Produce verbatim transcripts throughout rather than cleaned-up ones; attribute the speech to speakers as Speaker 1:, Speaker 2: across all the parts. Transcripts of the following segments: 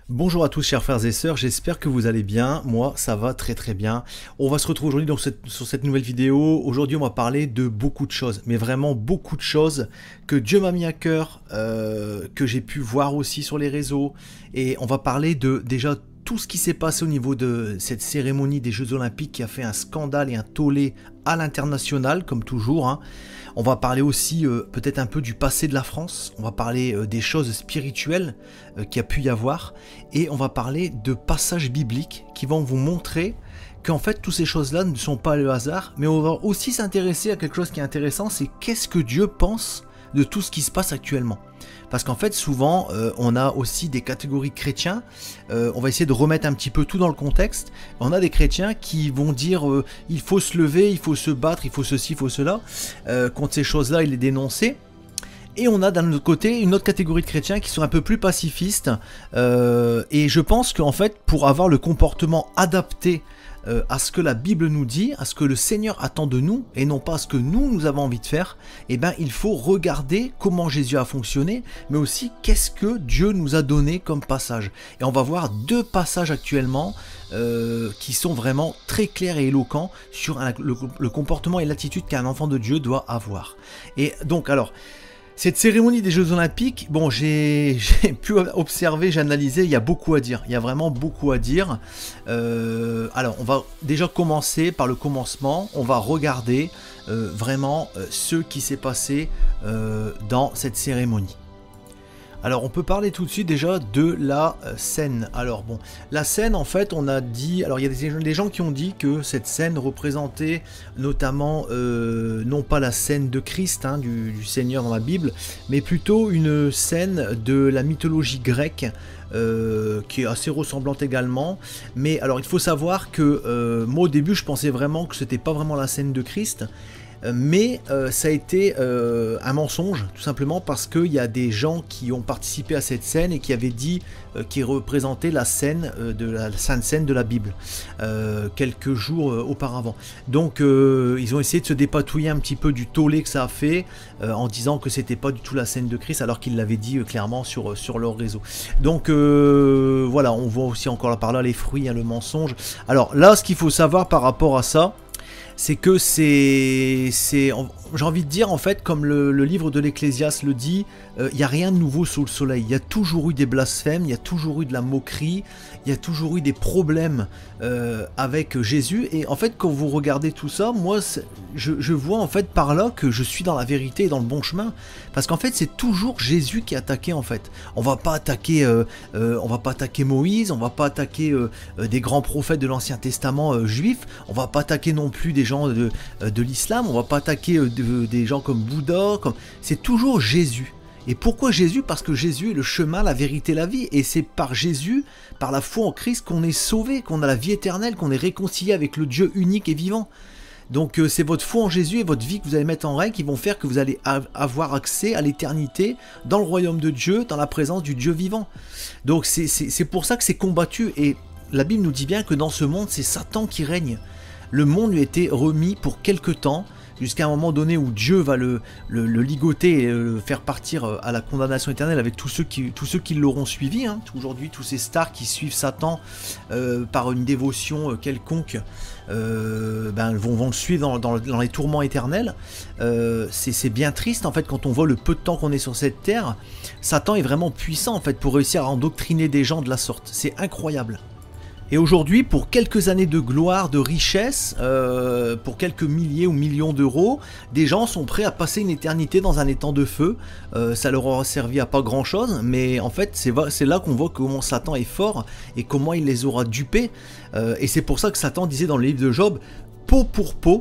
Speaker 1: Bonjour à tous chers frères et sœurs, j'espère que vous allez bien, moi ça va très très bien. On va se retrouver aujourd'hui donc cette- sur cette nouvelle vidéo. Aujourd'hui on va parler de beaucoup de choses, mais vraiment beaucoup de choses que Dieu m'a mis à cœur, euh, que j'ai pu voir aussi sur les réseaux. Et on va parler de déjà tout ce qui s'est passé au niveau de cette cérémonie des Jeux Olympiques qui a fait un scandale et un tollé à l'international comme toujours, hein. On va parler aussi euh, peut-être un peu du passé de la France, on va parler euh, des choses spirituelles euh, qu'il y a pu y avoir, et on va parler de passages bibliques qui vont vous montrer qu'en fait toutes ces choses-là ne sont pas le hasard, mais on va aussi s'intéresser à quelque chose qui est intéressant, c'est qu'est-ce que Dieu pense de tout ce qui se passe actuellement. Parce qu'en fait souvent euh, on a aussi des catégories de chrétiens, euh, on va essayer de remettre un petit peu tout dans le contexte, on a des chrétiens qui vont dire euh, il faut se lever, il faut se battre, il faut ceci, il faut cela, euh, contre ces choses-là il les dénoncer. Et on a d'un autre côté une autre catégorie de chrétiens qui sont un peu plus pacifistes, euh, et je pense qu'en fait pour avoir le comportement adapté euh, à ce que la Bible nous dit, à ce que le Seigneur attend de nous, et non pas à ce que nous, nous avons envie de faire, eh ben, il faut regarder comment Jésus a fonctionné, mais aussi qu'est-ce que Dieu nous a donné comme passage. Et on va voir deux passages actuellement euh, qui sont vraiment très clairs et éloquents sur un, le, le comportement et l'attitude qu'un enfant de Dieu doit avoir. Et donc, alors... Cette cérémonie des Jeux Olympiques, bon, j'ai pu observer, j'ai analysé, il y a beaucoup à dire, il y a vraiment beaucoup à dire. Euh, alors, on va déjà commencer par le commencement, on va regarder euh, vraiment euh, ce qui s'est passé euh, dans cette cérémonie. Alors on peut parler tout de suite déjà de la euh, scène. Alors bon, la scène en fait on a dit, alors il y a des, des gens qui ont dit que cette scène représentait notamment euh, non pas la scène de Christ, hein, du, du Seigneur dans la Bible, mais plutôt une scène de la mythologie grecque. Euh, qui est assez ressemblante également, mais alors il faut savoir que euh, moi au début je pensais vraiment que c'était pas vraiment la scène de Christ, mais euh, ça a été euh, un mensonge, tout simplement parce qu'il y a des gens qui ont participé à cette scène et qui avaient dit euh, qu'ils représentaient la scène euh, de la Sainte Scène de la Bible euh, quelques jours euh, auparavant. Donc euh, ils ont essayé de se dépatouiller un petit peu du tollé que ça a fait euh, en disant que c'était pas du tout la scène de Christ alors qu'ils l'avaient dit euh, clairement sur, sur leur réseau. Donc euh, voilà, on voit aussi encore par là les fruits, hein, le mensonge. Alors là, ce qu'il faut savoir par rapport à ça, c'est que c'est, c'est j'ai envie de dire en fait, comme le, le livre de l'Ecclésiaste le dit, il euh, n'y a rien de nouveau sous le soleil. Il y a toujours eu des blasphèmes, il y a toujours eu de la moquerie, il y a toujours eu des problèmes euh, avec Jésus. Et en fait, quand vous regardez tout ça, moi, je, je vois en fait par là que je suis dans la vérité et dans le bon chemin. Parce qu'en fait, c'est toujours Jésus qui est attaqué en fait. On va pas attaquer, euh, euh, on va pas attaquer Moïse, on va pas attaquer euh, euh, des grands prophètes de l'Ancien Testament euh, juif, on va pas attaquer non plus des gens de, de l'islam, on va pas attaquer euh, de, des gens comme Bouddha, comme... c'est toujours Jésus. Et pourquoi Jésus? Parce que Jésus est le chemin, la vérité, la vie. Et c'est par Jésus, par la foi en Christ, qu'on est sauvé, qu'on a la vie éternelle, qu'on est réconcilié avec le Dieu unique et vivant. Donc euh, c'est votre foi en Jésus et votre vie que vous allez mettre en règle qui vont faire que vous allez avoir accès à l'éternité dans le royaume de Dieu, dans la présence du Dieu vivant. Donc c'est pour ça que c'est combattu. Et la Bible nous dit bien que dans ce monde, c'est Satan qui règne. Le monde lui a été remis pour quelque temps, jusqu'à un moment donné où Dieu va le, le, le ligoter et le faire partir à la condamnation éternelle avec tous ceux qui, tous ceux qui l'auront suivi, hein. Aujourd'hui, tous ces stars qui suivent Satan euh, par une dévotion quelconque euh, ben, vont, vont le suivre dans, dans, dans les tourments éternels. Euh, c'est bien triste en fait quand on voit le peu de temps qu'on est sur cette terre. Satan est vraiment puissant en fait pour réussir à endoctriner des gens de la sorte. C'est incroyable. Et aujourd'hui, pour quelques années de gloire, de richesse, euh, pour quelques milliers ou millions d'euros, des gens sont prêts à passer une éternité dans un étang de feu. Euh, ça leur aura servi à pas grand chose, mais en fait, c'est là qu'on voit comment Satan est fort et comment il les aura dupés. Euh, et c'est pour ça que Satan disait dans le livre de Job, peau pour peau,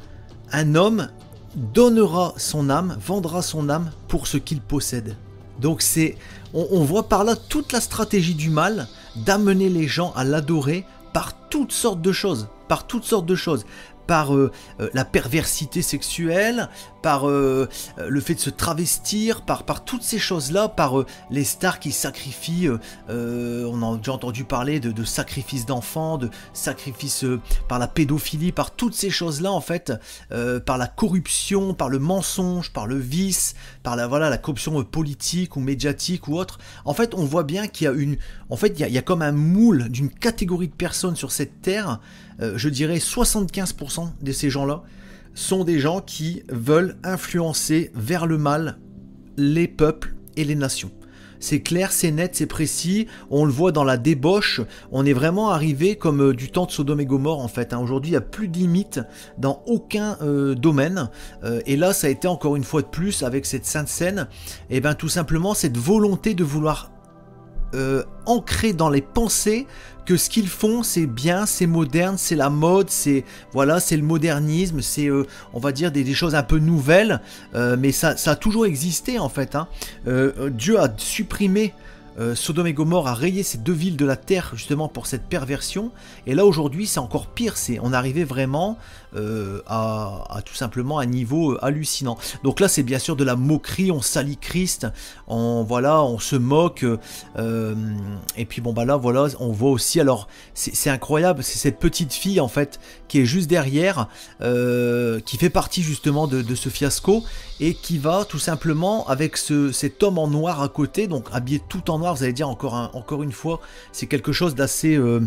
Speaker 1: un homme donnera son âme, vendra son âme pour ce qu'il possède. Donc c'est, on, on voit par là toute la stratégie du mal d'amener les gens à l'adorer par toutes sortes de choses, par toutes sortes de choses. par euh, euh, la perversité sexuelle, par euh, le fait de se travestir, par, par toutes ces choses-là, par euh, les stars qui sacrifient, euh, euh, on a déjà entendu parler de, de sacrifices d'enfants, de sacrifices euh, par la pédophilie, par toutes ces choses-là en fait, euh, par la corruption, par le mensonge, par le vice, par la, voilà, la corruption euh, politique ou médiatique ou autre. En fait, on voit bien qu'il y a une, en fait, il y a, il y a comme un moule d'une catégorie de personnes sur cette terre. Euh, je dirais soixante-quinze pour cent de ces gens-là sont des gens qui veulent influencer vers le mal les peuples et les nations. C'est clair, c'est net, c'est précis, on le voit dans la débauche, on est vraiment arrivé comme euh, du temps de Sodome et Gomorrhe en fait, hein. Aujourd'hui il n'y a plus de limite dans aucun euh, domaine, euh, et là ça a été encore une fois de plus avec cette sainte scène, et bien tout simplement cette volonté de vouloir euh, ancrer dans les pensées que ce qu'ils font c'est bien, c'est moderne, c'est la mode, c'est voilà, c'est le modernisme, c'est euh, on va dire des, des choses un peu nouvelles, euh, mais ça, ça a toujours existé en fait, hein. euh, Dieu a supprimé euh, Sodome et Gomorrhe, a rayé ces deux villes de la terre justement pour cette perversion, et là aujourd'hui c'est encore pire, c'est on arrivait vraiment euh, à, à tout simplement un niveau euh, hallucinant. Donc là c'est bien sûr de la moquerie, on salit Christ, on voilà, on se moque, euh, et puis bon bah là voilà, on voit aussi, alors c'est incroyable, c'est cette petite fille en fait qui est juste derrière, euh, qui fait partie justement de, de ce fiasco, et qui va tout simplement avec ce, cet homme en noir à côté, donc habillé tout en noir, vous allez dire encore, un, encore une fois, c'est quelque chose d'assez... Euh,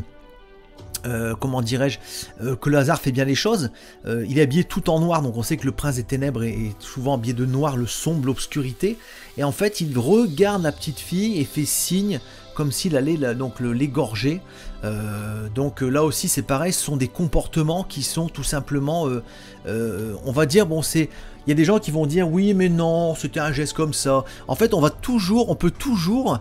Speaker 1: Euh, comment dirais-je, euh, que le hasard fait bien les choses. Euh, il est habillé tout en noir, donc on sait que le prince des ténèbres est, est souvent habillé de noir, le sombre, l'obscurité, et en fait il regarde la petite fille et fait signe comme s'il allait la, donc l'égorger. Euh, donc là aussi c'est pareil, ce sont des comportements qui sont tout simplement, euh, euh, on va dire, bon c'est... Il y a des gens qui vont dire oui mais non, c'était un geste comme ça. En fait on va toujours, on peut toujours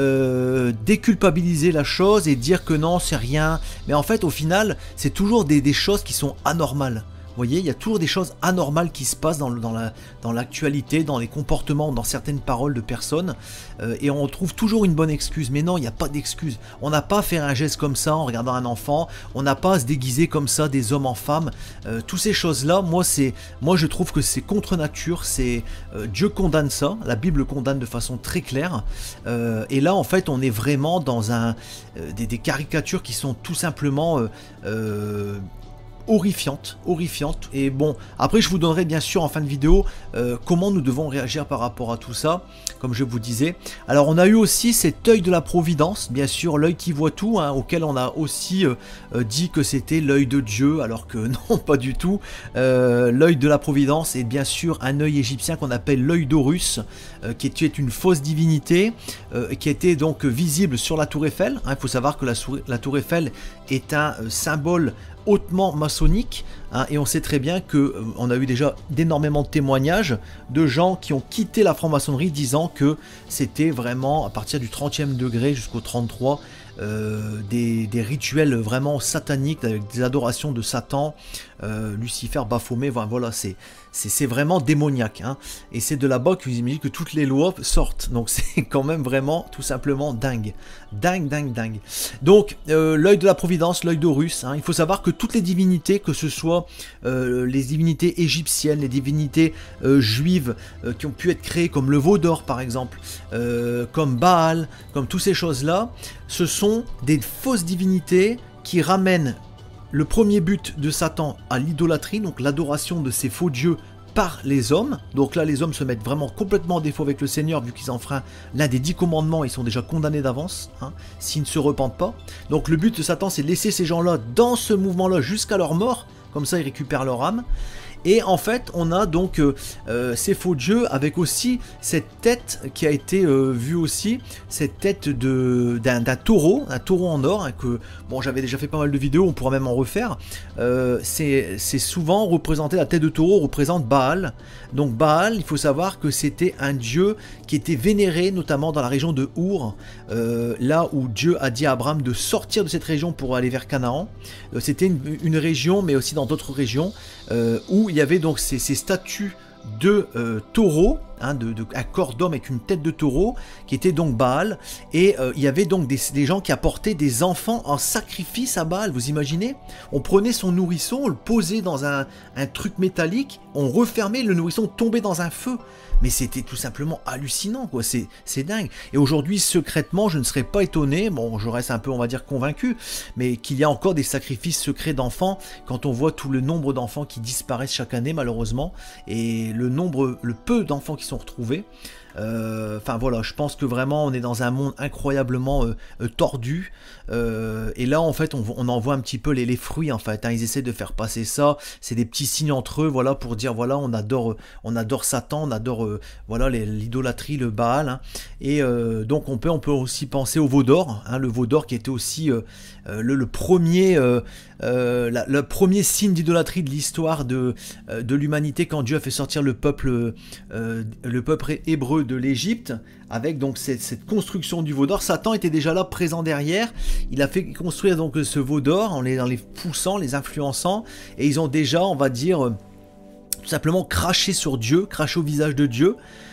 Speaker 1: euh, déculpabiliser la chose et dire que non c'est rien. Mais en fait au final c'est toujours des, des choses qui sont anormales. Vous voyez, il y a toujours des choses anormales qui se passent dans, dans la, dans l'actualité, dans les comportements, dans certaines paroles de personnes, euh, et on trouve toujours une bonne excuse. Mais non, il n'y a pas d'excuse. On n'a pas à faire un geste comme ça en regardant un enfant, on n'a pas à se déguiser comme ça des hommes en femmes. Euh, toutes ces choses-là, moi, c'est, moi je trouve que c'est contre nature, c'est euh, Dieu condamne ça, la Bible condamne de façon très claire, euh, et là en fait on est vraiment dans un, euh, des, des caricatures qui sont tout simplement... Euh, euh, horrifiante, horrifiante. Et bon, après je vous donnerai bien sûr en fin de vidéo euh, comment nous devons réagir par rapport à tout ça, comme je vous disais. Alors on a eu aussi cet œil de la providence, bien sûr l'œil qui voit tout, hein, auquel on a aussi euh, euh, dit que c'était l'œil de Dieu, alors que non, pas du tout. Euh, l'œil de la providence est bien sûr un œil égyptien qu'on appelle l'œil d'Horus, euh, qui est une fausse divinité, euh, qui était donc visible sur la tour Eiffel. Il hein, faut savoir que la, la tour Eiffel est un euh, symbole hautement maçonnique, hein, et on sait très bien que euh, on a eu déjà d'énormément de témoignages de gens qui ont quitté la franc-maçonnerie disant que c'était vraiment à partir du trentième degré jusqu'au trente-trois euh, des, des rituels vraiment sataniques avec des adorations de Satan, euh, Lucifer, Baphomet, voilà, c'est c'est vraiment démoniaque, hein. Et c'est de là-bas que vous imaginez que toutes les lois sortent, donc c'est quand même vraiment tout simplement dingue, dingue, dingue, dingue. Donc euh, l'œil de la providence, l'œil d'Horus, hein, il faut savoir que toutes les divinités, que ce soit euh, les divinités égyptiennes, les divinités euh, juives euh, qui ont pu être créées, comme le veau d'or par exemple, euh, comme Baal, comme toutes ces choses-là, ce sont des fausses divinités qui ramènent le premier but de Satan à l'idolâtrie, donc l'adoration de ces faux dieux par les hommes. Donc là les hommes se mettent vraiment complètement en défaut avec le Seigneur, vu qu'ils enfreignent l'un des dix commandements, ils sont déjà condamnés d'avance, hein, s'ils ne se repentent pas. Donc le but de Satan c'est de laisser ces gens-là dans ce mouvement-là jusqu'à leur mort, comme ça ils récupèrent leur âme. Et en fait, on a donc euh, euh, ces faux dieux avec aussi cette tête qui a été euh, vue aussi, cette tête d'un d'un taureau, un taureau en or, hein, que bon, j'avais déjà fait pas mal de vidéos, on pourra même en refaire. Euh, c'est souvent représenté, la tête de taureau représente Baal. Donc Baal, il faut savoir que c'était un dieu qui était vénéré notamment dans la région de Our, euh, là où Dieu a dit à Abraham de sortir de cette région pour aller vers Canaan. Euh, c'était une, une région, mais aussi dans d'autres régions, euh, où il y avait donc ces, ces statues de euh, taureaux, hein, de, de, un corps d'homme avec une tête de taureau, qui était donc Baal, et euh, il y avait donc des, des gens qui apportaient des enfants en sacrifice à Baal, vous imaginez? On prenait son nourrisson, on le posait dans un, un truc métallique, on refermait, le nourrisson tombait dans un feu. Mais c'était tout simplement hallucinant, quoi. C'est dingue. Et aujourd'hui, secrètement, je ne serais pas étonné, bon, je reste un peu, on va dire, convaincu, mais qu'il y a encore des sacrifices secrets d'enfants, quand on voit tout le nombre d'enfants qui disparaissent chaque année, malheureusement, et le nombre, le peu d'enfants qui sont retrouvés. Euh, enfin voilà, je pense que vraiment on est dans un monde incroyablement euh, euh, tordu, euh, et là en fait on, on en voit un petit peu les, les fruits en fait, hein. Ils essaient de faire passer ça, c'est des petits signes entre eux, voilà, pour dire voilà, on adore, on adore Satan, on adore euh, voilà l'idolâtrie, le Baal, hein. Et euh, donc on peut, on peut aussi penser au veau d'or, hein, le veau d'or qui était aussi euh, euh, le, le premier euh, euh, la, le premier signe d'idolâtrie de l'histoire de, euh, de l'humanité, quand Dieu a fait sortir le peuple euh, le peuple hébreu de l'Égypte, avec donc cette, cette construction du veau d'or. Satan était déjà là, présent derrière. Il a fait construire donc ce veau d'or en les, en les poussant, les influençant, et ils ont déjà, on va dire, euh, tout simplement craché sur Dieu, craché au visage de Dieu.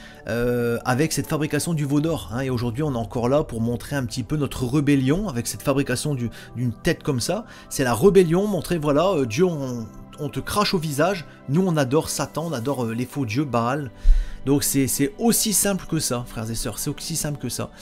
Speaker 1: Euh, avec cette fabrication du veau d'or, hein. Et aujourd'hui on est encore là pour montrer un petit peu notre rébellion avec cette fabrication d'une tête comme ça. C'est la rébellion, montrer voilà, euh, Dieu, on, on te crache au visage, nous on adore Satan, on adore euh, les faux dieux, Baal. Donc c'est aussi simple que ça, frères et sœurs, c'est aussi simple que ça.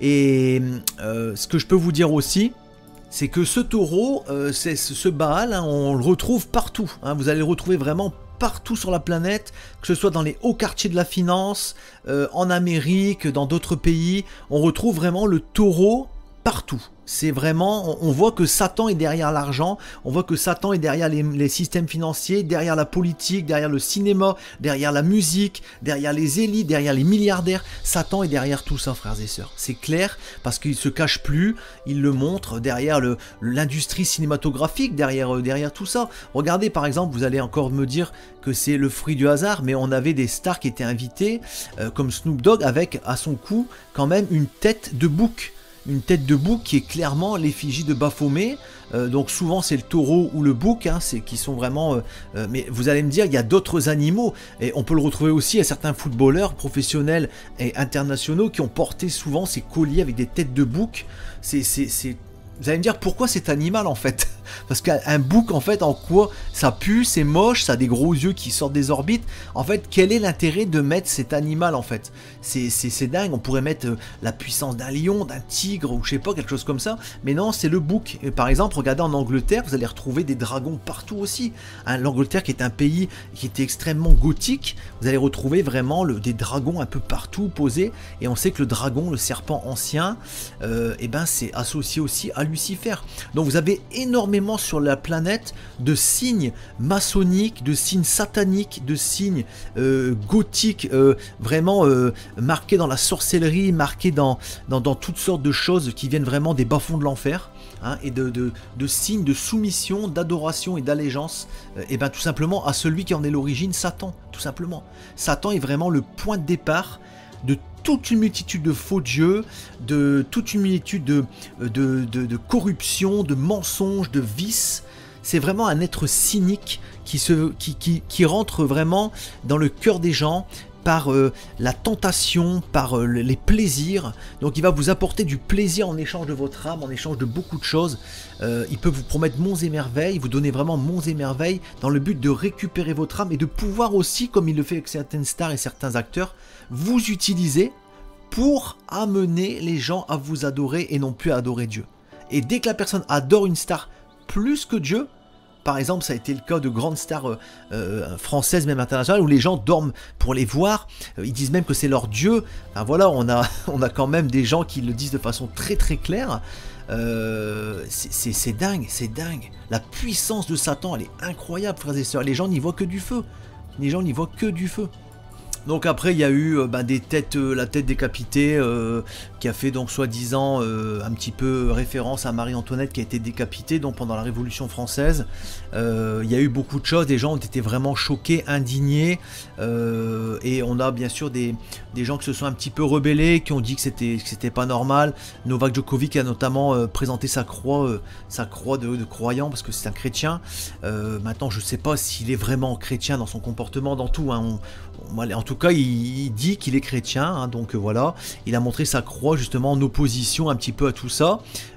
Speaker 1: Et euh, ce que je peux vous dire aussi, c'est que ce taureau, euh, c'est ce Baal, hein, on le retrouve partout, hein. Vous allez le retrouver vraiment partout sur la planète, que ce soit dans les hauts quartiers de la finance, euh, en Amérique, dans d'autres pays, on retrouve vraiment le taureau partout. C'est vraiment, on voit que Satan est derrière l'argent, on voit que Satan est derrière les, les systèmes financiers, derrière la politique, derrière le cinéma, derrière la musique, derrière les élites, derrière les milliardaires. Satan est derrière tout ça, frères et sœurs. C'est clair, parce qu'il ne se cache plus, il le montre derrière l'industrie cinématographique, derrière, derrière tout ça. Regardez par exemple, vous allez encore me dire que c'est le fruit du hasard, mais on avait des stars qui étaient invitées, euh, comme Snoop Dogg, avec à son cou quand même une tête de bouc. Une tête de bouc qui est clairement l'effigie de Baphomet, euh, donc souvent c'est le taureau ou le bouc, hein, c'est qui sont vraiment... Euh, euh, mais vous allez me dire, il y a d'autres animaux, et on peut le retrouver aussi à certains footballeurs professionnels et internationaux qui ont porté souvent ces colliers avec des têtes de bouc. C'est... Vous allez me dire pourquoi cet animal en fait? Parce qu'un bouc en fait, en quoi ça pue, c'est moche, ça a des gros yeux qui sortent des orbites. En fait, quel est l'intérêt de mettre cet animal en fait? C'est dingue, on pourrait mettre euh, la puissance d'un lion, d'un tigre ou je sais pas, quelque chose comme ça. Mais non, c'est le bouc. Et par exemple, regardez en Angleterre, vous allez retrouver des dragons partout aussi. Hein, l'Angleterre qui est un pays qui était extrêmement gothique, vous allez retrouver vraiment le, des dragons un peu partout posés. Et on sait que le dragon, le serpent ancien, euh, et ben c'est associé aussi à Lucifer. Donc vous avez énormément sur la planète de signes maçonniques, de signes sataniques, de signes euh, gothiques, euh, vraiment euh, marqués dans la sorcellerie, marqués dans, dans, dans toutes sortes de choses qui viennent vraiment des bas-fonds de l'enfer, hein, et de, de, de signes de soumission, d'adoration et d'allégeance, euh, et bien tout simplement à celui qui en est l'origine, Satan, tout simplement. Satan est vraiment le point de départ de toute une multitude de faux dieux, de toute une multitude de, de, de, de corruption, de mensonges, de vices. C'est vraiment un être cynique qui, se, qui, qui, qui rentre vraiment dans le cœur des gens par euh, la tentation, par euh, les plaisirs. Donc il va vous apporter du plaisir en échange de votre âme, en échange de beaucoup de choses. Euh, il peut vous promettre monts et merveilles, vous donner vraiment monts et merveilles dans le but de récupérer votre âme et de pouvoir aussi, comme il le fait avec certaines stars et certains acteurs, vous utiliser pour amener les gens à vous adorer et non plus à adorer Dieu. Et dès que la personne adore une star plus que Dieu, par exemple, ça a été le cas de grandes stars euh, euh, françaises, même internationales, où les gens dorment pour les voir. Euh, ils disent même que c'est leur Dieu. Enfin, voilà, on a, on a quand même des gens qui le disent de façon très très claire. Euh, c'est dingue, c'est dingue. La puissance de Satan, elle est incroyable, frères et sœurs. Les gens n'y voient que du feu. Les gens n'y voient que du feu. Donc après il y a eu euh, bah, des têtes, euh, la tête décapitée euh, qui a fait donc soi-disant euh, un petit peu référence à Marie-Antoinette qui a été décapitée donc pendant la Révolution française. Euh, il y a eu beaucoup de choses, des gens ont été vraiment choqués, indignés, euh, et on a bien sûr des, des gens qui se sont un petit peu rebellés, qui ont dit que c'était que c'était pas normal. Novak Djokovic a notamment euh, présenté sa croix, euh, sa croix de, de croyant parce que c'est un chrétien. Euh, maintenant je sais pas s'il est vraiment chrétien dans son comportement, dans tout, hein. on, on, en tout tout cas, il, il dit qu'il est chrétien, hein, donc euh, voilà, il a montré sa croix justement en opposition un petit peu à tout ça.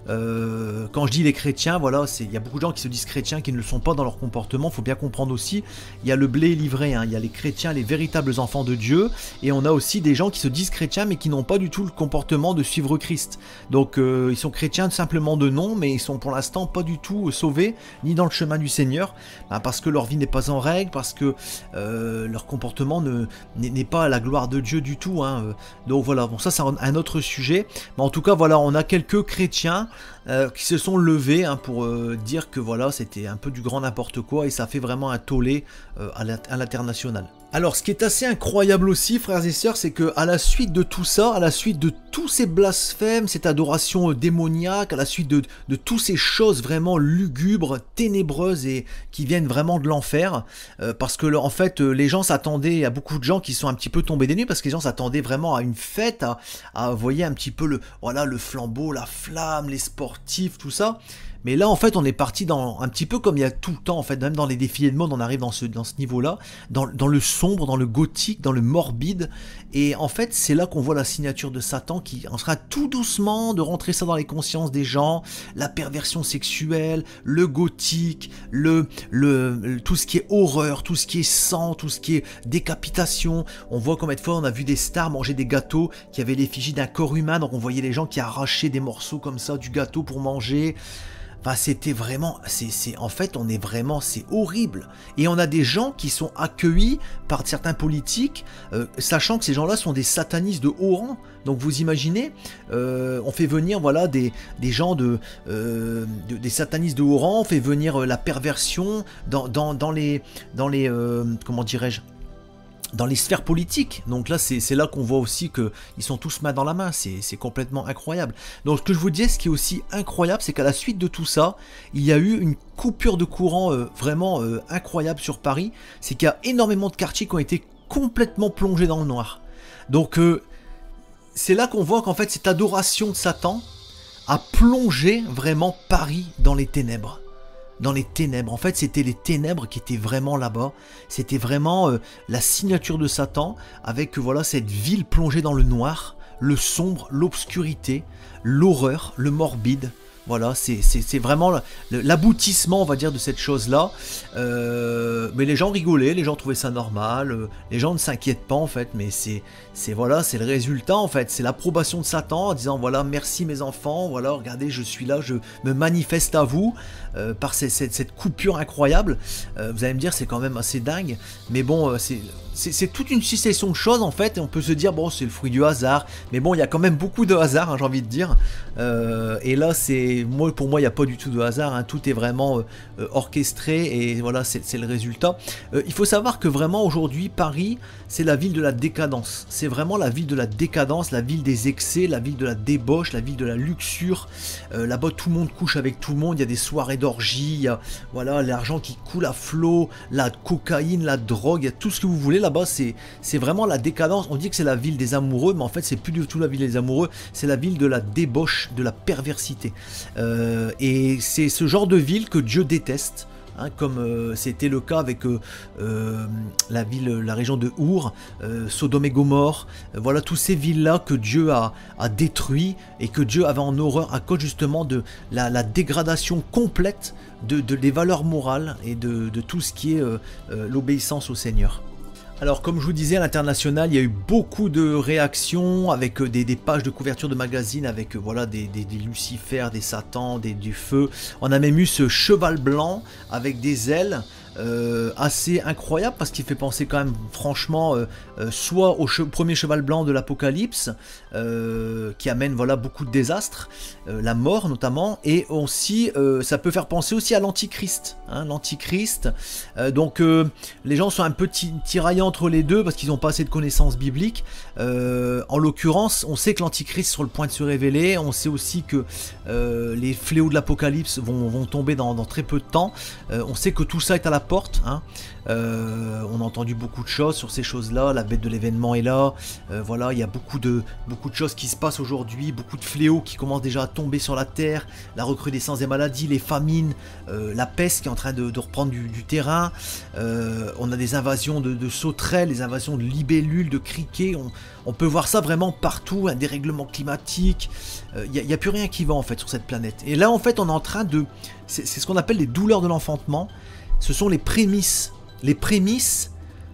Speaker 1: Euh, quand je dis les chrétiens, voilà, il y a beaucoup de gens qui se disent chrétiens qui ne le sont pas dans leur comportement. Il faut bien comprendre aussi, il y a le blé livré, hein, il y a les chrétiens, les véritables enfants de Dieu, et on a aussi des gens qui se disent chrétiens mais qui n'ont pas du tout le comportement de suivre Christ. Donc euh, ils sont chrétiens simplement de nom, mais ils sont pour l'instant pas du tout sauvés, ni dans le chemin du Seigneur, hein, parce que leur vie n'est pas en règle, parce que euh, leur comportement n'est pas à la gloire de Dieu du tout. Hein. Donc voilà, bon ça c'est un autre sujet, mais en tout cas voilà, on a quelques chrétiens Euh, qui se sont levés hein, pour euh, dire que voilà, c'était un peu du grand n'importe quoi et ça fait vraiment un tollé euh, à l'international. Alors ce qui est assez incroyable aussi, frères et sœurs, c'est que à la suite de tout ça, à la suite de tous ces blasphèmes, cette adoration euh, démoniaque, à la suite de, de toutes ces choses vraiment lugubres, ténébreuses et qui viennent vraiment de l'enfer, euh, parce que en fait euh, les gens s'attendaient, il y a beaucoup de gens qui sont un petit peu tombés des nues parce que les gens s'attendaient vraiment à une fête, à, à vous voyez un petit peu le, voilà, le flambeau, la flamme, les sportifs, tout ça. Mais là, en fait, on est parti dans un petit peu comme il y a tout le temps, en fait, même dans les défilés de mode, on arrive dans ce, dans ce niveau-là, dans, dans le sombre, dans le gothique, dans le morbide. Et en fait, c'est là qu'on voit la signature de Satan qui en sera tout doucement de rentrer ça dans les consciences des gens, la perversion sexuelle, le gothique, le, le, le tout ce qui est horreur, tout ce qui est sang, tout ce qui est décapitation. On voit combien de fois on a vu des stars manger des gâteaux qui avaient l'effigie d'un corps humain, donc on voyait les gens qui arrachaient des morceaux comme ça du gâteau pour manger. Enfin, c'était vraiment, c'est, c'est, en fait, on est vraiment, c'est horrible. Et on a des gens qui sont accueillis par certains politiques, euh, sachant que ces gens-là sont des satanistes de haut rang. Donc vous imaginez, euh, on fait venir voilà des, des gens de, euh, de des satanistes de haut rang, on fait venir euh, la perversion dans, dans, dans les, dans les, euh, comment dirais-je, dans les sphères politiques. Donc là, c'est là qu'on voit aussi qu'ils sont tous main dans la main. C'est complètement incroyable. Donc ce que je vous dis, ce qui est aussi incroyable, c'est qu'à la suite de tout ça, il y a eu une coupure de courant euh, vraiment euh, incroyable sur Paris. C'est qu'il y a énormément de quartiers qui ont été complètement plongés dans le noir. Donc euh, c'est là qu'on voit qu'en fait, cette adoration de Satan a plongé vraiment Paris dans les ténèbres. Dans les ténèbres. En fait, c'était les ténèbres qui étaient vraiment là-bas. C'était vraiment euh, la signature de Satan avec euh, voilà cette ville plongée dans le noir, le sombre, l'obscurité, l'horreur, le morbide. Voilà, c'est vraiment l'aboutissement, on va dire, de cette chose-là. Euh, mais les gens rigolaient, les gens trouvaient ça normal, euh, les gens ne s'inquiètent pas en fait, mais c'est voilà, c'est le résultat en fait, c'est l'approbation de Satan en disant voilà, merci mes enfants, voilà, regardez, je suis là, je me manifeste à vous euh, par cette, cette, cette coupure incroyable. Euh, vous allez me dire, c'est quand même assez dingue, mais bon, euh, c'est c'est toute une succession de choses en fait, et on peut se dire bon, c'est le fruit du hasard, mais bon, il y a quand même beaucoup de hasard, hein, j'ai envie de dire. Euh, et là, c'est moi, pour moi, il n'y a pas du tout de hasard, hein, tout est vraiment euh, orchestré, et voilà, c'est le résultat. Euh, il faut savoir que vraiment aujourd'hui, Paris, c'est la ville de la décadence. C'est vraiment la ville de la décadence, la ville des excès, la ville de la débauche, la ville de la luxure. Euh, Là-bas, tout le monde couche avec tout le monde. Il y a des soirées d'orgie, il y a voilà, l'argent qui coule à flot, la cocaïne, la drogue, il y a tout ce que vous voulez. Là-bas, c'est vraiment la décadence. On dit que c'est la ville des amoureux, mais en fait, c'est plus du tout la ville des amoureux. C'est la ville de la débauche, de la perversité. Euh, et c'est ce genre de ville que Dieu déteste. Hein, comme euh, c'était le cas avec euh, euh, la ville, la région de Our, euh, Sodome et Gomorre, euh, voilà toutes ces villes-là que Dieu a, a détruit et que Dieu avait en horreur à cause justement de la, la dégradation complète de, de, des valeurs morales et de, de tout ce qui est euh, euh, l'obéissance au Seigneur. Alors comme je vous disais, à l'international, il y a eu beaucoup de réactions avec des, des pages de couverture de magazines avec voilà, des, des, des Lucifères, des Satans, des, du feu. On a même eu ce cheval blanc avec des ailes. Euh, assez incroyable parce qu'il fait penser quand même franchement euh, euh, soit au che premier cheval blanc de l'Apocalypse euh, qui amène voilà beaucoup de désastres, euh, la mort notamment, et aussi euh, ça peut faire penser aussi à l'Antichrist, hein, l'Antichrist. Euh, donc euh, les gens sont un peu tiraillés entre les deux parce qu'ils n'ont pas assez de connaissances bibliques. Euh, en l'occurrence, on sait que l'Antichrist est sur le point de se révéler, on sait aussi que euh, les fléaux de l'Apocalypse vont, vont tomber dans, dans très peu de temps. Euh, on sait que tout ça est à la porte. Hein. Euh, on a entendu beaucoup de choses sur ces choses-là. La bête de l'événement est là. Euh, voilà, il y a beaucoup de, beaucoup de choses qui se passent aujourd'hui. Beaucoup de fléaux qui commencent déjà à tomber sur la terre. La recrudescence des maladies, les famines, euh, la peste qui est en train de, de reprendre du, du terrain. Euh, on a des invasions de, de sauterelles, des invasions de libellules, de criquets. On, on peut voir ça vraiment partout. Un dérèglement climatique. Il euh, n'y a, a plus rien qui va en fait sur cette planète. Et là en fait on est en train de... C'est ce qu'on appelle les douleurs de l'enfantement. Ce sont les prémices. Les prémices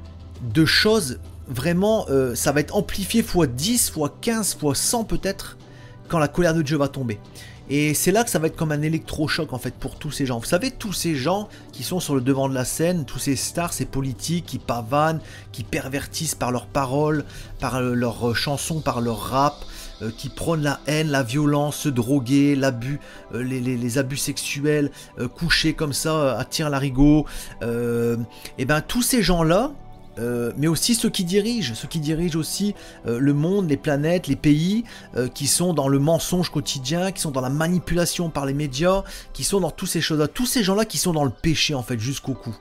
Speaker 1: de choses vraiment... Euh, ça va être amplifié fois dix, fois quinze, fois cent peut-être quand la colère de Dieu va tomber. Et c'est là que ça va être comme un électrochoc en fait pour tous ces gens. Vous savez, tous ces gens qui sont sur le devant de la scène, tous ces stars, ces politiques qui pavanent, qui pervertissent par leurs paroles, par euh, leurs chansons, par leur rap, euh, qui prônent la haine, la violence, se droguer, l'abus, euh, les, les, les abus sexuels, euh, coucher comme ça euh, à tire-larigot. Euh, et ben tous ces gens-là, Euh, mais aussi ceux qui dirigent, ceux qui dirigent aussi euh, le monde, les planètes, les pays, euh, qui sont dans le mensonge quotidien, qui sont dans la manipulation par les médias, qui sont dans toutes ces choses-là, tous ces gens-là qui sont dans le péché en fait jusqu'au cou.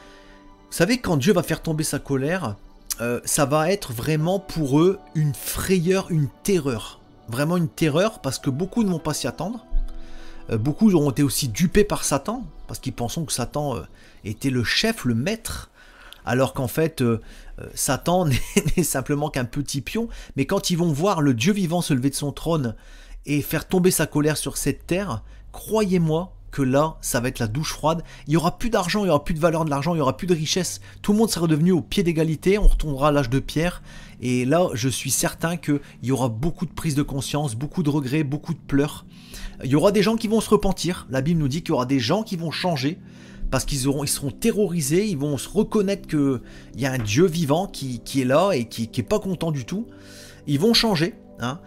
Speaker 1: Vous savez, quand Dieu va faire tomber sa colère, euh, ça va être vraiment pour eux une frayeur, une terreur. Vraiment une terreur parce que beaucoup ne vont pas s'y attendre. Euh, beaucoup auront été aussi dupés par Satan, parce qu'ils pensent que Satan euh, était le chef, le maître. Alors qu'en fait, euh, euh, Satan n'est simplement qu'un petit pion. Mais quand ils vont voir le Dieu vivant se lever de son trône et faire tomber sa colère sur cette terre, croyez-moi que là, ça va être la douche froide. Il n'y aura plus d'argent, il n'y aura plus de valeur de l'argent, il n'y aura plus de richesse. Tout le monde sera redevenu au pied d'égalité, on retournera à l'âge de pierre. Et là, je suis certain qu'il y aura beaucoup de prise de conscience, beaucoup de regrets, beaucoup de pleurs. Il y aura des gens qui vont se repentir. La Bible nous dit qu'il y aura des gens qui vont changer. Parce qu'ils auront, ils seront terrorisés, ils vont se reconnaître qu'il y a un Dieu vivant qui, qui est là et qui n'est pas content du tout. Ils vont changer, hein.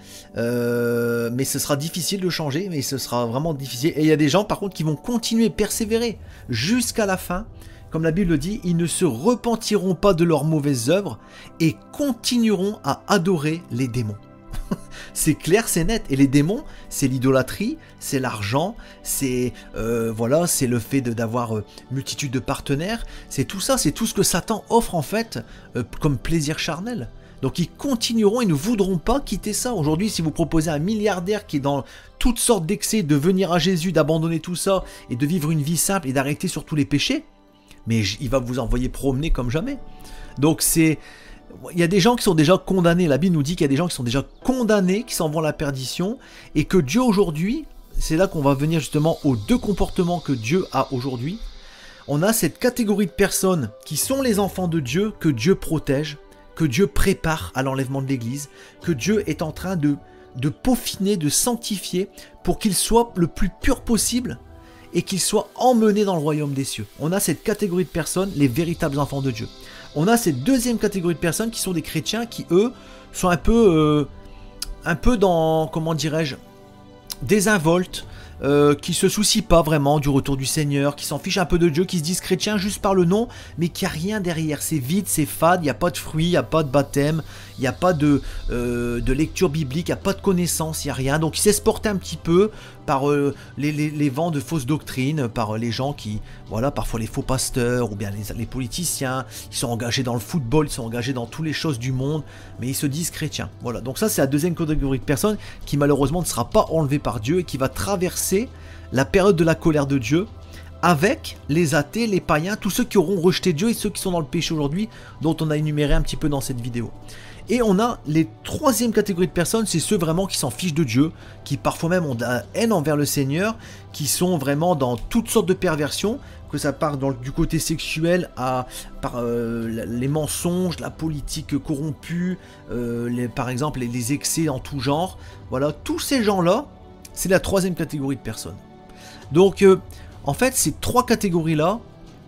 Speaker 1: euh, mais ce sera difficile de changer, mais ce sera vraiment difficile. Et il y a des gens par contre qui vont continuer, persévérer jusqu'à la fin. Comme la Bible le dit, ils ne se repentiront pas de leurs mauvaises œuvres et continueront à adorer les démons. C'est clair, c'est net. Et les démons, c'est l'idolâtrie, c'est l'argent, c'est euh, voilà, c'est le fait d'avoir euh, multitude de partenaires. C'est tout ça, c'est tout ce que Satan offre en fait euh, comme plaisir charnel. Donc ils continueront, ils ne voudront pas quitter ça. Aujourd'hui, si vous proposez à un milliardaire qui est dans toutes sortes d'excès de venir à Jésus, d'abandonner tout ça et de vivre une vie simple et d'arrêter sur tous les péchés, mais il va vous envoyer promener comme jamais. Donc c'est... Il y a des gens qui sont déjà condamnés, la Bible nous dit qu'il y a des gens qui sont déjà condamnés, qui s'en vont à la perdition, et que Dieu aujourd'hui, c'est là qu'on va venir justement aux deux comportements que Dieu a aujourd'hui. On a cette catégorie de personnes qui sont les enfants de Dieu, que Dieu protège, que Dieu prépare à l'enlèvement de l'Église, que Dieu est en train de, de peaufiner, de sanctifier, pour qu'ils soient le plus purs possible, et qu'ils soient emmenés dans le royaume des cieux. On a cette catégorie de personnes, les véritables enfants de Dieu. On a cette deuxième catégorie de personnes qui sont des chrétiens qui, eux, sont un peu, euh, un peu dans, comment dirais-je, désinvoltes, euh, qui se soucient pas vraiment du retour du Seigneur, qui s'en fichent un peu de Dieu, qui se disent chrétiens juste par le nom, mais qui a rien derrière. C'est vide, c'est fade, il n'y a pas de fruits, il n'y a pas de baptême, il n'y a pas de, euh, de lecture biblique, il n'y a pas de connaissance, il n'y a rien. Donc ils s'exportent un petit peu par euh, les, les, les vents de fausses doctrines, par euh, les gens qui, voilà, parfois les faux pasteurs, ou bien les, les politiciens, ils sont engagés dans le football, ils sont engagés dans toutes les choses du monde, mais ils se disent chrétiens. Voilà, donc ça c'est la deuxième catégorie de personnes qui malheureusement ne sera pas enlevée par Dieu et qui va traverser la période de la colère de Dieu avec les athées, les païens, tous ceux qui auront rejeté Dieu et ceux qui sont dans le péché aujourd'hui, dont on a énuméré un petit peu dans cette vidéo. Et on a les troisième catégorie de personnes, c'est ceux vraiment qui s'en fichent de Dieu, qui parfois même ont de la haine envers le Seigneur, qui sont vraiment dans toutes sortes de perversions, que ça part dans, du côté sexuel à par euh, les mensonges, la politique corrompue, euh, les, par exemple les, les excès en tout genre. Voilà, tous ces gens-là, c'est la troisième catégorie de personnes. Donc, euh, en fait, ces trois catégories-là,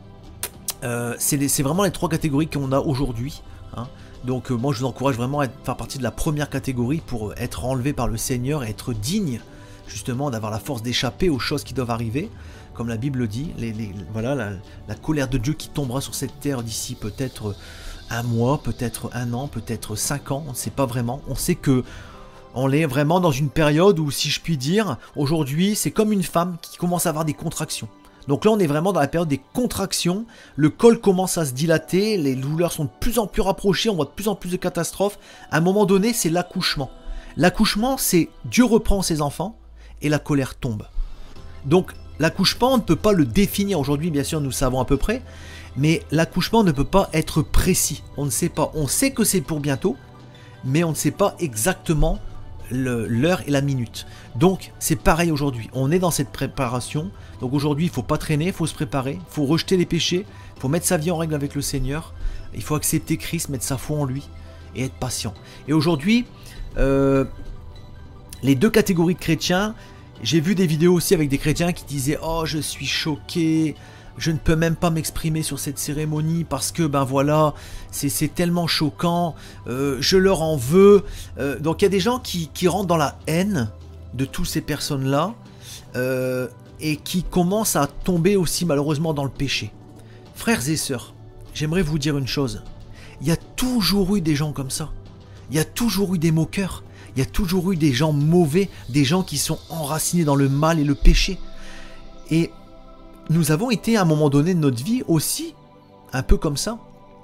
Speaker 1: euh, c'est vraiment les trois catégories qu'on a aujourd'hui. Hein. Donc, euh, moi, je vous encourage vraiment à être, faire partie de la première catégorie pour être enlevé par le Seigneur et être digne, justement, d'avoir la force d'échapper aux choses qui doivent arriver. Comme la Bible dit, les, les, voilà, la, la colère de Dieu qui tombera sur cette terre d'ici peut-être un mois, peut-être un an, peut-être cinq ans, on ne sait pas vraiment. On sait que on est vraiment dans une période où, si je puis dire, aujourd'hui, c'est comme une femme qui commence à avoir des contractions. Donc là, on est vraiment dans la période des contractions. Le col commence à se dilater, les douleurs sont de plus en plus rapprochées, on voit de plus en plus de catastrophes. À un moment donné, c'est l'accouchement. L'accouchement, c'est Dieu reprend ses enfants et la colère tombe. Donc l'accouchement, on ne peut pas le définir aujourd'hui, bien sûr, nous savons à peu près. Mais l'accouchement ne peut pas être précis. On ne sait pas. On sait que c'est pour bientôt, mais on ne sait pas exactement l'heure et la minute. Donc c'est pareil aujourd'hui, on est dans cette préparation. Donc aujourd'hui il ne faut pas traîner, il faut se préparer, il faut rejeter les péchés, il faut mettre sa vie en règle avec le Seigneur, il faut accepter Christ, mettre sa foi en lui et être patient. Et aujourd'hui euh, les deux catégories de chrétiens, j'ai vu des vidéos aussi avec des chrétiens qui disaient oh je suis choqué, je ne peux même pas m'exprimer sur cette cérémonie parce que ben voilà, c'est tellement choquant, euh, je leur en veux. Euh, donc il y a des gens qui, qui rentrent dans la haine de toutes ces personnes-là euh, et qui commencent à tomber aussi malheureusement dans le péché. Frères et sœurs, j'aimerais vous dire une chose, il y a toujours eu des gens comme ça, il y a toujours eu des moqueurs, il y a toujours eu des gens mauvais, des gens qui sont enracinés dans le mal et le péché. Et nous avons été à un moment donné de notre vie aussi un peu comme ça,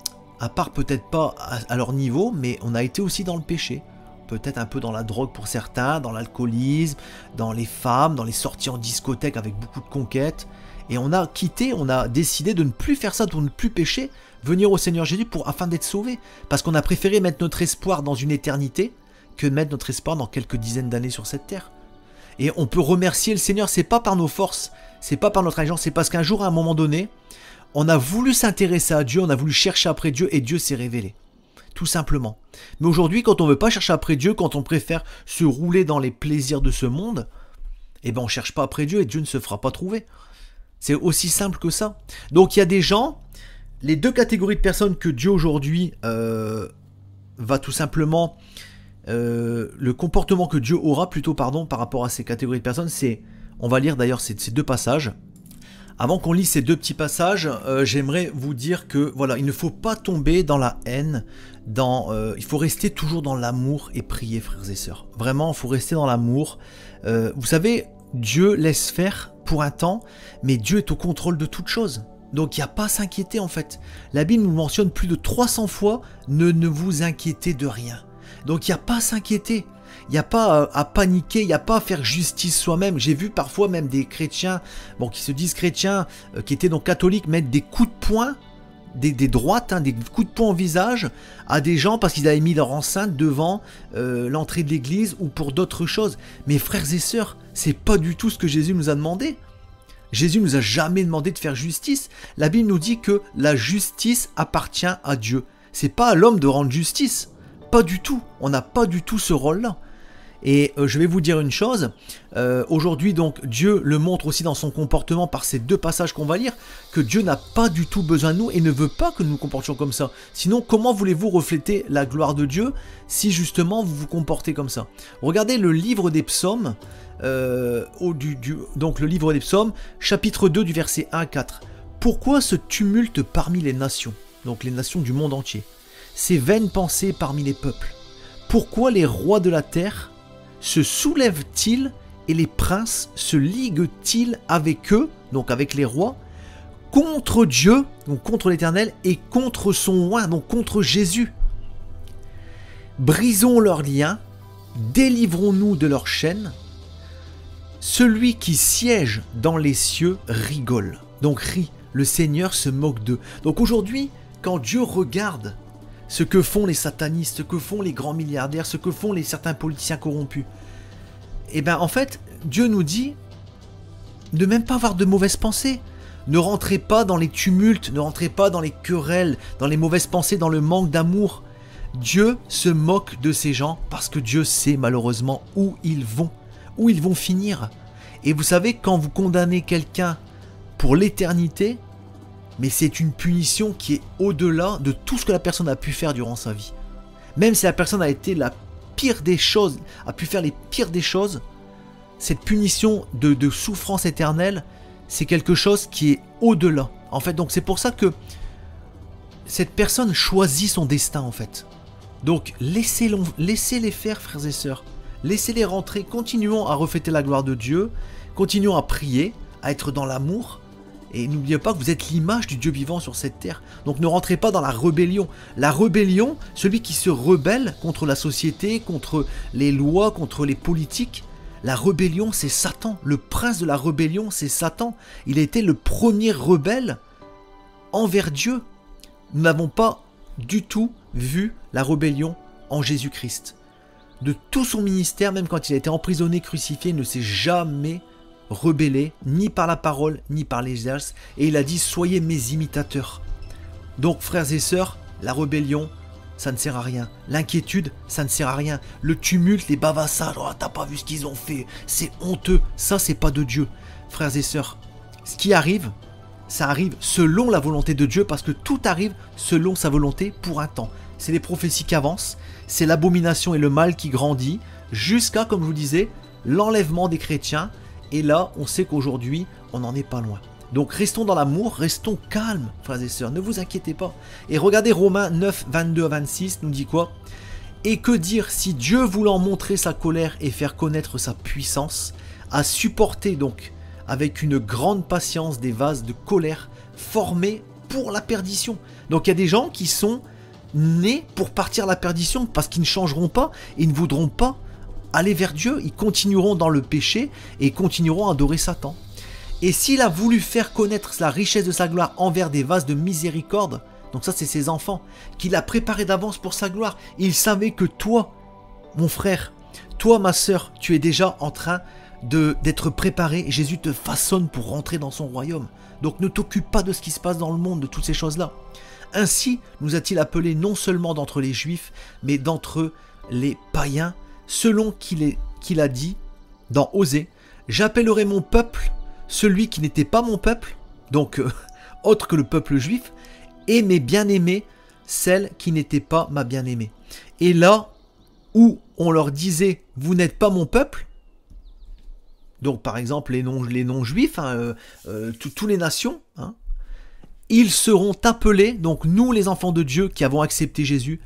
Speaker 1: à part peut-être pas à leur niveau, mais on a été aussi dans le péché, peut-être un peu dans la drogue pour certains, dans l'alcoolisme, dans les femmes, dans les sorties en discothèque avec beaucoup de conquêtes, et on a quitté, on a décidé de ne plus faire ça, de ne plus pécher, venir au Seigneur Jésus pour, afin d'être sauvés, parce qu'on a préféré mettre notre espoir dans une éternité que de mettre notre espoir dans quelques dizaines d'années sur cette terre. Et on peut remercier le Seigneur, c'est pas par nos forces, c'est pas par notre intelligence, c'est parce qu'un jour, à un moment donné, on a voulu s'intéresser à Dieu, on a voulu chercher après Dieu et Dieu s'est révélé. Tout simplement. Mais aujourd'hui, quand on ne veut pas chercher après Dieu, quand on préfère se rouler dans les plaisirs de ce monde, eh ben on ne cherche pas après Dieu et Dieu ne se fera pas trouver. C'est aussi simple que ça. Donc il y a des gens, les deux catégories de personnes que Dieu aujourd'hui euh, va tout simplement... Euh, le comportement que Dieu aura plutôt pardon par rapport à ces catégories de personnes, c'est, on va lire d'ailleurs ces, ces deux passages. Avant qu'on lise ces deux petits passages, euh, j'aimerais vous dire que voilà, il ne faut pas tomber dans la haine, dans, euh, il faut rester toujours dans l'amour et prier, frères et sœurs. Vraiment, il faut rester dans l'amour. Euh, vous savez, Dieu laisse faire pour un temps, mais Dieu est au contrôle de toutes choses. Donc il n'y a pas à s'inquiéter en fait. La Bible nous mentionne plus de trois cents fois « Ne, ne vous inquiétez de rien ». Donc il n'y a pas à s'inquiéter, il n'y a pas à paniquer, il n'y a pas à faire justice soi-même. J'ai vu parfois même des chrétiens, bon, qui se disent chrétiens, euh, qui étaient donc catholiques, mettre des coups de poing, des, des droites, hein, des coups de poing au visage à des gens parce qu'ils avaient mis leur enceinte devant euh, l'entrée de l'église ou pour d'autres choses. Mais frères et sœurs, c'est pas du tout ce que Jésus nous a demandé. Jésus nous a jamais demandé de faire justice. La Bible nous dit que la justice appartient à Dieu. C'est pas à l'homme de rendre justice. Pas du tout, on n'a pas du tout ce rôle-là. Et euh, je vais vous dire une chose, euh, aujourd'hui donc Dieu le montre aussi dans son comportement par ces deux passages qu'on va lire, que Dieu n'a pas du tout besoin de nous et ne veut pas que nous nous comportions comme ça. Sinon, comment voulez-vous refléter la gloire de Dieu si justement vous vous comportez comme ça? Regardez le livre des psaumes, euh, au, du, du, donc le livre des psaumes, chapitre deux du verset un à quatre. Pourquoi ce tumulte parmi les nations, donc les nations du monde entier? Ces vaines pensées parmi les peuples. Pourquoi les rois de la terre se soulèvent-ils et les princes se liguent-ils avec eux, donc avec les rois, contre Dieu, donc contre l'Éternel, et contre son oint, donc contre Jésus? Brisons leurs liens, délivrons-nous de leurs chaînes. Celui qui siège dans les cieux rigole. Donc rit, le Seigneur se moque d'eux. Donc aujourd'hui, quand Dieu regarde ce que font les satanistes, ce que font les grands milliardaires, ce que font les certains politiciens corrompus, et bien en fait, Dieu nous dit de même pas avoir de mauvaises pensées. Ne rentrez pas dans les tumultes, ne rentrez pas dans les querelles, dans les mauvaises pensées, dans le manque d'amour. Dieu se moque de ces gens parce que Dieu sait malheureusement où ils vont, où ils vont finir. Et vous savez, quand vous condamnez quelqu'un pour l'éternité, mais c'est une punition qui est au-delà de tout ce que la personne a pu faire durant sa vie. Même si la personne a été la pire des choses, a pu faire les pires des choses, cette punition de, de souffrance éternelle, c'est quelque chose qui est au-delà. En fait, donc c'est pour ça que cette personne choisit son destin, en fait. Donc laissez-les laissez faire, frères et sœurs. Laissez-les rentrer, continuons à refléter la gloire de Dieu, continuons à prier, à être dans l'amour, Et n'oubliez pas que vous êtes l'image du Dieu vivant sur cette terre. Donc ne rentrez pas dans la rébellion. La rébellion, celui qui se rebelle contre la société, contre les lois, contre les politiques, la rébellion, c'est Satan. Le prince de la rébellion, c'est Satan. Il a été le premier rebelle envers Dieu. Nous n'avons pas du tout vu la rébellion en Jésus-Christ. De tout son ministère, même quand il a été emprisonné, crucifié, il ne s'est jamais rebellé, ni par la parole, ni par les gestes. Et il a dit, soyez mes imitateurs. Donc, frères et sœurs, la rébellion, ça ne sert à rien. L'inquiétude, ça ne sert à rien. Le tumulte, les bavassages, oh, t'as pas vu ce qu'ils ont fait, c'est honteux. Ça, c'est pas de Dieu. Frères et sœurs, ce qui arrive, ça arrive selon la volonté de Dieu, parce que tout arrive selon sa volonté pour un temps. C'est les prophéties qui avancent, c'est l'abomination et le mal qui grandit, jusqu'à, comme je vous disais, l'enlèvement des chrétiens. Et là, on sait qu'aujourd'hui, on n'en est pas loin. Donc restons dans l'amour, restons calmes, frères et sœurs, ne vous inquiétez pas. Et regardez Romains neuf, vingt-deux à vingt-six, nous dit quoi? Et que dire si Dieu, voulant montrer sa colère et faire connaître sa puissance, a supporté donc avec une grande patience des vases de colère formés pour la perdition. Donc il y a des gens qui sont nés pour partir à la perdition parce qu'ils ne changeront pas, ils ne voudront pas aller vers Dieu, ils continueront dans le péché et continueront à adorer Satan. Et s'il a voulu faire connaître la richesse de sa gloire envers des vases de miséricorde, donc ça c'est ses enfants, qu'il a préparé d'avance pour sa gloire, il savait que toi, mon frère, toi ma sœur, tu es déjà en train de d'être préparé, Jésus te façonne pour rentrer dans son royaume. Donc ne t'occupe pas de ce qui se passe dans le monde, de toutes ces choses-là. Ainsi nous a-t-il appelés non seulement d'entre les Juifs, mais d'entre les païens, selon qu'il est, qu'il a dit dans Osée, j'appellerai mon peuple celui qui n'était pas mon peuple, donc euh, autre que le peuple juif, et mes bien-aimés, celle qui n'était pas ma bien-aimée. Et là où on leur disait, vous n'êtes pas mon peuple, donc par exemple les non, les non-juifs, hein, euh, euh, tous les nations, hein, ils seront appelés, donc nous les enfants de Dieu qui avons accepté Jésus,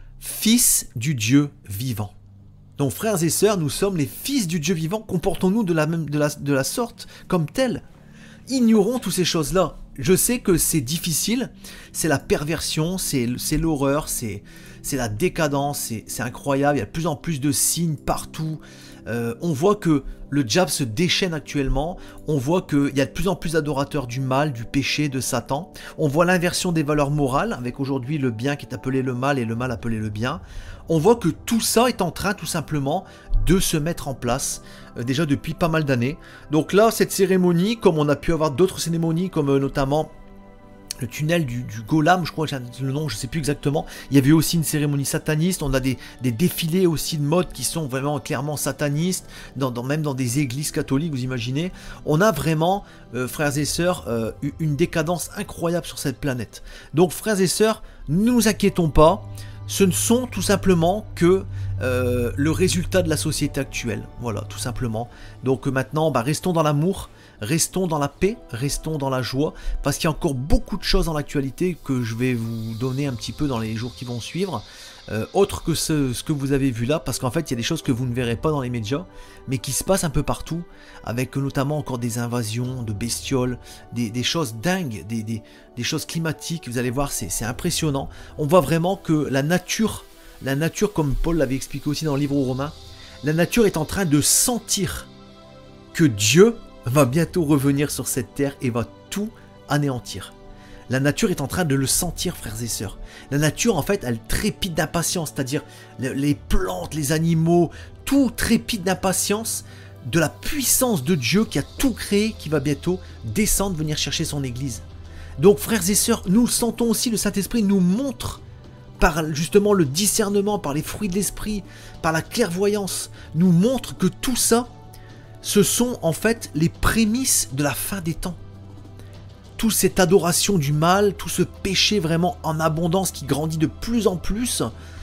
Speaker 1: fils du Dieu vivant. Donc frères et sœurs, nous sommes les fils du Dieu vivant, comportons-nous de la, même, de, la, de la sorte, comme tels. Ignorons toutes ces choses-là. Je sais que c'est difficile, c'est la perversion, c'est l'horreur, c'est la décadence, c'est incroyable, il y a de plus en plus de signes partout. Euh, on voit que le diable se déchaîne actuellement, on voit qu'il y a de plus en plus d'adorateurs du mal, du péché, de Satan. On voit l'inversion des valeurs morales, avec aujourd'hui le bien qui est appelé le mal et le mal appelé le bien. On voit que tout ça est en train tout simplement de se mettre en place, euh, déjà depuis pas mal d'années. Donc là, cette cérémonie, comme on a pu avoir d'autres cérémonies, comme euh, notamment le tunnel du, du Golem, je crois que c'est le nom, je ne sais plus exactement. Il y avait aussi une cérémonie sataniste, on a des, des défilés aussi de mode qui sont vraiment clairement satanistes, dans, dans, même dans des églises catholiques, vous imaginez. On a vraiment, euh, frères et sœurs, euh, une décadence incroyable sur cette planète. Donc frères et sœurs, ne nous inquiétons pas. Ce ne sont tout simplement que euh, le résultat de la société actuelle. Voilà, tout simplement. Donc maintenant, bah, restons dans l'amour, restons dans la paix, restons dans la joie, parce qu'il y a encore beaucoup de choses dans l'actualité que je vais vous donner un petit peu dans les jours qui vont suivre. Euh, autre que ce, ce que vous avez vu là, parce qu'en fait il y a des choses que vous ne verrez pas dans les médias, mais qui se passent un peu partout, avec notamment encore des invasions de bestioles, des, des choses dingues, des, des, des choses climatiques, vous allez voir, c'est impressionnant. On voit vraiment que la nature, la nature comme Paul l'avait expliqué aussi dans le livre aux Romains, la nature est en train de sentir que Dieu va bientôt revenir sur cette terre et va tout anéantir. La nature est en train de le sentir, frères et sœurs. La nature, en fait, elle trépide d'impatience, c'est-à-dire les plantes, les animaux, tout trépide d'impatience de la puissance de Dieu qui a tout créé, qui va bientôt descendre, venir chercher son église. Donc, frères et sœurs, nous le sentons aussi, le Saint-Esprit nous montre, par justement le discernement, par les fruits de l'Esprit, par la clairvoyance, nous montre que tout ça, ce sont en fait les prémices de la fin des temps. Toute cette adoration du mal, tout ce péché vraiment en abondance qui grandit de plus en plus,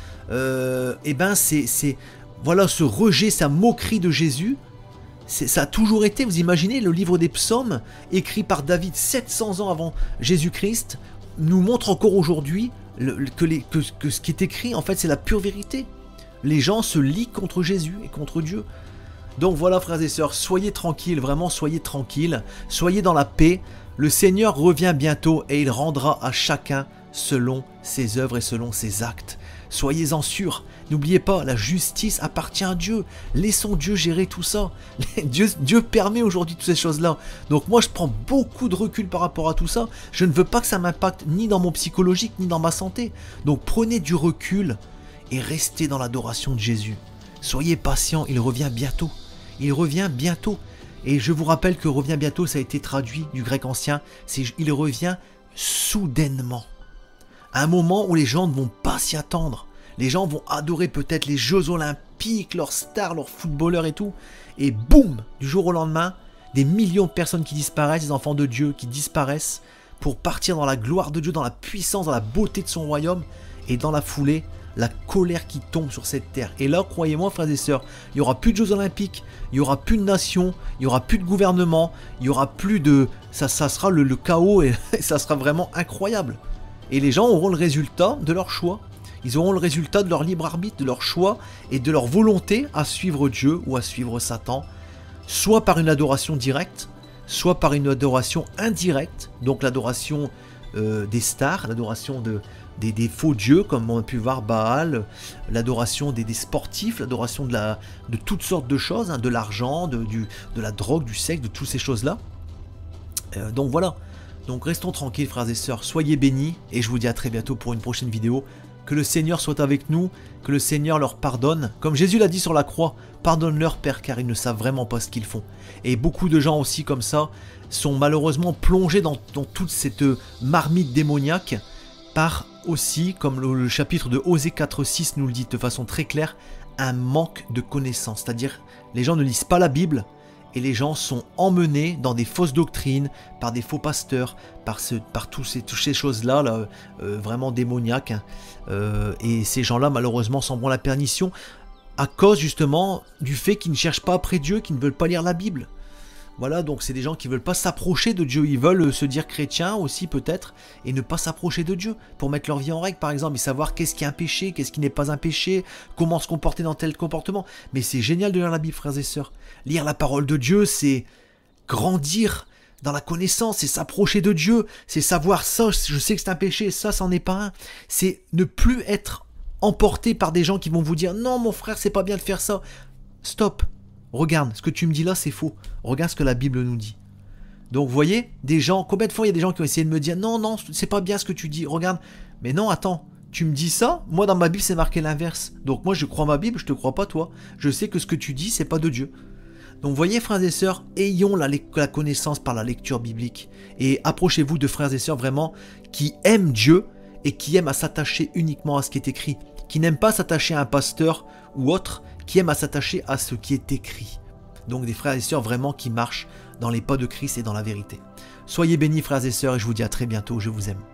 Speaker 1: euh, et ben c'est, voilà, ce rejet, sa moquerie de Jésus, ça a toujours été, vous imaginez, le livre des psaumes, écrit par David sept cents ans avant Jésus-Christ, nous montre encore aujourd'hui que, les, que, que ce qui est écrit, en fait, c'est la pure vérité. Les gens se lient contre Jésus et contre Dieu. Donc voilà frères et sœurs, soyez tranquilles, vraiment soyez tranquilles, soyez dans la paix. Le Seigneur revient bientôt et il rendra à chacun selon ses œuvres et selon ses actes. Soyez-en sûrs. N'oubliez pas, la justice appartient à Dieu. Laissons Dieu gérer tout ça. Dieu, Dieu permet aujourd'hui toutes ces choses-là. Donc moi, je prends beaucoup de recul par rapport à tout ça. Je ne veux pas que ça m'impacte ni dans mon psychologique, ni dans ma santé. Donc prenez du recul et restez dans l'adoration de Jésus. Soyez patients, il revient bientôt. Il revient bientôt. Et je vous rappelle que revient bientôt, ça a été traduit du grec ancien. C'est il revient soudainement. À un moment où les gens ne vont pas s'y attendre. Les gens vont adorer peut-être les Jeux Olympiques, leurs stars, leurs footballeurs et tout. Et boum, du jour au lendemain, des millions de personnes qui disparaissent, des enfants de Dieu qui disparaissent pour partir dans la gloire de Dieu, dans la puissance, dans la beauté de son royaume. Et dans la foulée, la colère qui tombe sur cette terre. Et là, croyez-moi, frères et sœurs, il n'y aura plus de Jeux Olympiques, il n'y aura plus de nations, il n'y aura plus de gouvernement, il n'y aura plus de... Ça, ça sera le, le chaos et ça sera vraiment incroyable. Et les gens auront le résultat de leur choix. Ils auront le résultat de leur libre arbitre, de leur choix et de leur volonté à suivre Dieu ou à suivre Satan, soit par une adoration directe, soit par une adoration indirecte, donc l'adoration euh, des stars, l'adoration de, des, des faux dieux, comme on a pu voir Baal, l'adoration des, des sportifs, l'adoration de, la, de toutes sortes de choses, hein, de l'argent, de, du, de la drogue, du sexe, de toutes ces choses-là. Euh, donc voilà, donc restons tranquilles frères et sœurs, soyez bénis, et je vous dis à très bientôt pour une prochaine vidéo. Que le Seigneur soit avec nous, que le Seigneur leur pardonne. Comme Jésus l'a dit sur la croix, pardonne-leur Père car ils ne savent vraiment pas ce qu'ils font. Et beaucoup de gens aussi comme ça sont malheureusement plongés dans, dans toute cette marmite démoniaque par aussi, comme le, le chapitre de Osée quatre six nous le dit de façon très claire, un manque de connaissance. C'est-à-dire les gens ne lisent pas la Bible et les gens sont emmenés dans des fausses doctrines par des faux pasteurs, par, ce, par tous ces, toutes ces choses-là, là, euh, vraiment démoniaques. Hein. Euh, et ces gens-là, malheureusement, s'en vont à la perdition à cause justement du fait qu'ils ne cherchent pas après Dieu, qu'ils ne veulent pas lire la Bible. Voilà, donc c'est des gens qui ne veulent pas s'approcher de Dieu. Ils veulent se dire chrétiens aussi peut-être et ne pas s'approcher de Dieu pour mettre leur vie en règle par exemple et savoir qu'est-ce qui est un péché, qu'est-ce qui n'est pas un péché, comment se comporter dans tel comportement. Mais c'est génial de lire la Bible frères et sœurs. Lire la parole de Dieu, c'est grandir dans la connaissance, c'est s'approcher de Dieu, c'est savoir ça, je sais que c'est un péché, ça, c'en est pas un. C'est ne plus être emporté par des gens qui vont vous dire « Non mon frère, c'est pas bien de faire ça. » Stop. Regarde, ce que tu me dis là, c'est faux. Regarde ce que la Bible nous dit. Donc, vous voyez, des gens, combien de fois il y a des gens qui ont essayé de me dire « Non, non, c'est pas bien ce que tu dis, regarde. » Mais non, attends, tu me dis ça, moi dans ma Bible, c'est marqué l'inverse. Donc moi, je crois ma Bible, je te crois pas toi. Je sais que ce que tu dis, c'est pas de Dieu. Donc, vous voyez, frères et sœurs, ayons la, la connaissance par la lecture biblique. Et approchez-vous de frères et sœurs vraiment qui aiment Dieu et qui aiment à s'attacher uniquement à ce qui est écrit. Qui n'aiment pas s'attacher à un pasteur ou autre, qui aiment à s'attacher à ce qui est écrit. Donc des frères et sœurs vraiment qui marchent dans les pas de Christ et dans la vérité. Soyez bénis frères et sœurs et je vous dis à très bientôt, je vous aime.